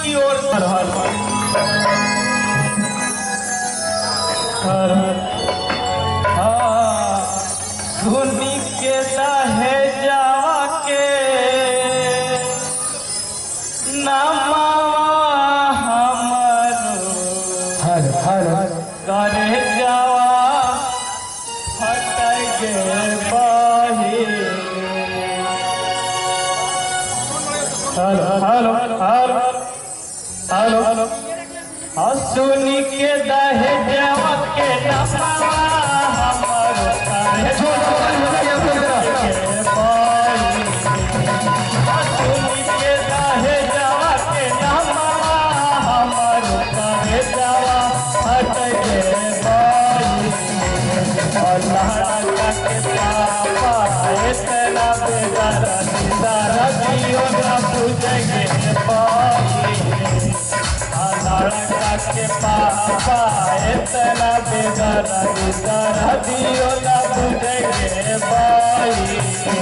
की ओर हर हर हर धुनी के दहे जावा के नामा हमरो हर हर करे जावा हट गे बाही हेलो हेलो हेलो सुनी के दहे जावा के नामा हमरो करे के पापा इतना बेदरा दियो ना बुझे बाई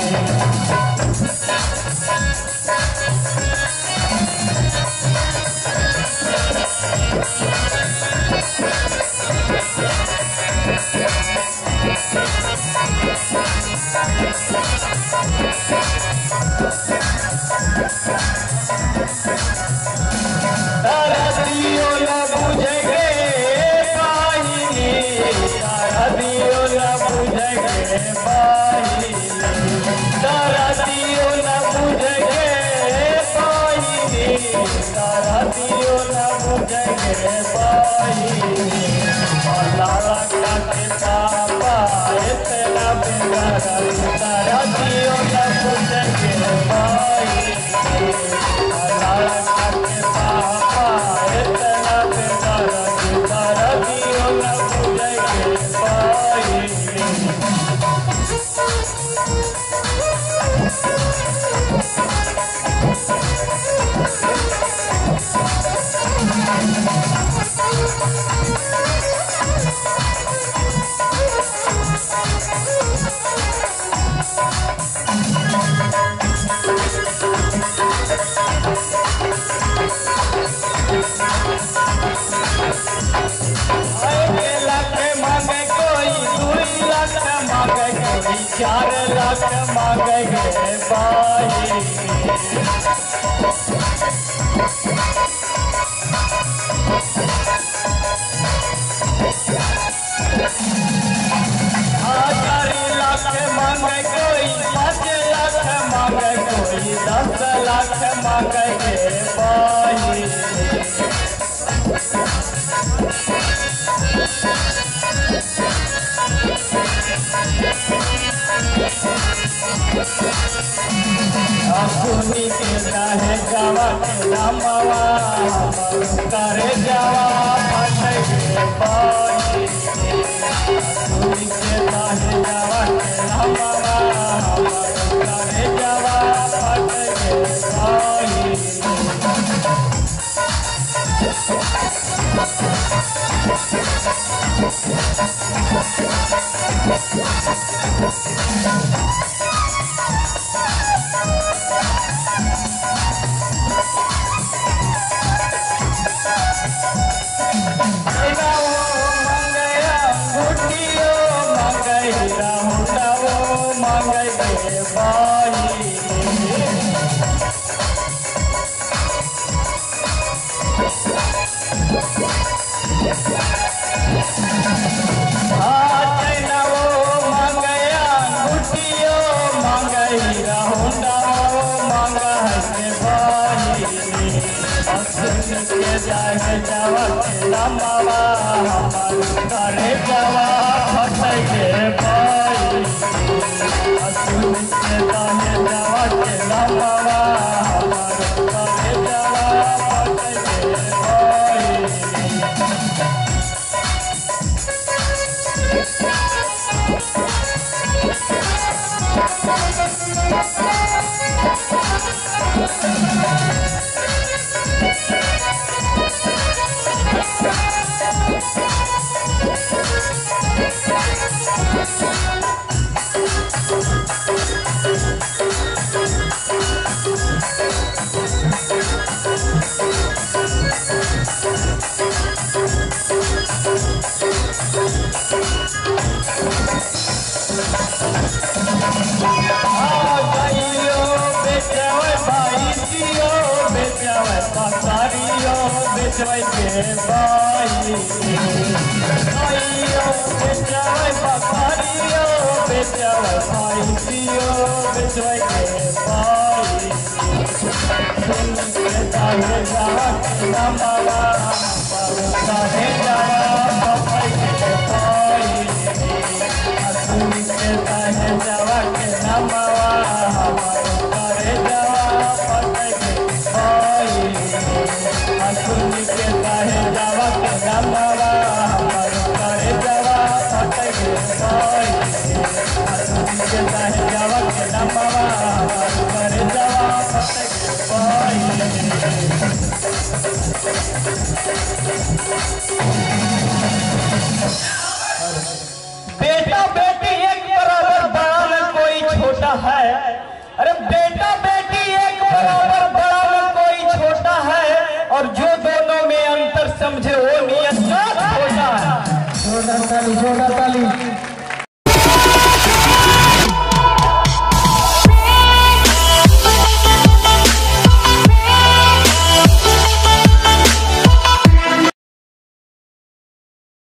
चार लाख मांगे बाई लाख मांगे कोई 5 लाख मांगे कोई 10 लाख मांगे बाई सुनी के दहे जावा के नामवा करे जावा फट गे बाई सुनी के दहे जावा के नामवा करे जावा फट गे बाई जावा नामवा करे जावा फट गे बाई सुन के दहे जावा के नामवा करे जावा फट गे बाई बेचवाई के बाई आइयो बेचवाई बकरियो बेचवाई भाईयो बेचवाई के बाई सुन के ताहे जावा के नमवा ताहे जावा भाई के बाई सुन के ताहे जावा के नमवा ताहे जावा भाई के बाई सुन के ताहे जावा के नमवा ताहे जावा भाई के बाई सुन के ताहे जावा के नमवा ताहे जावा भाई के बाई बेटा बेटी एक बराबर, बड़ा में कोई छोटा है। अरे बेटा बेटी एक बराबर, बड़ा में कोई छोटा है। और जो दोनों में अंतर समझे वो नियत छोटा है। जोरदार ताली, जोरदार ताली।